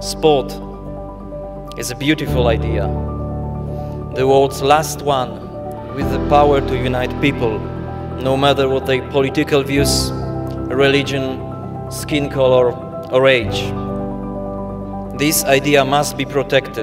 Sport is a beautiful idea, the world's last one with the power to unite people, no matter what their political views, religion, skin color or age. This idea must be protected.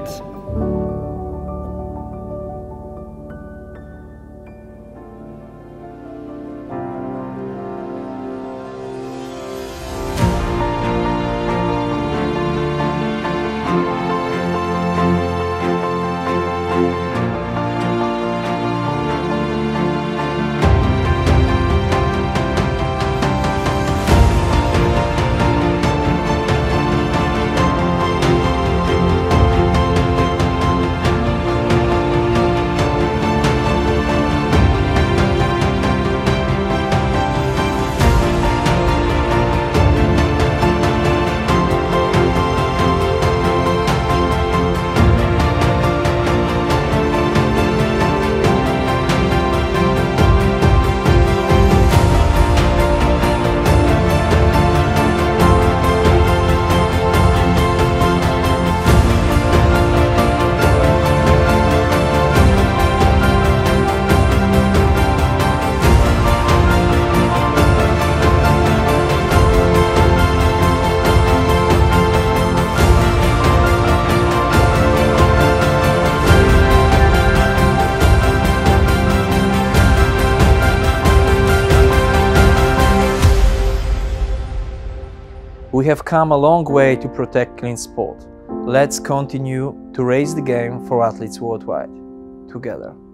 We have come a long way to protect clean sport. Let's continue to raise the game for athletes worldwide, together.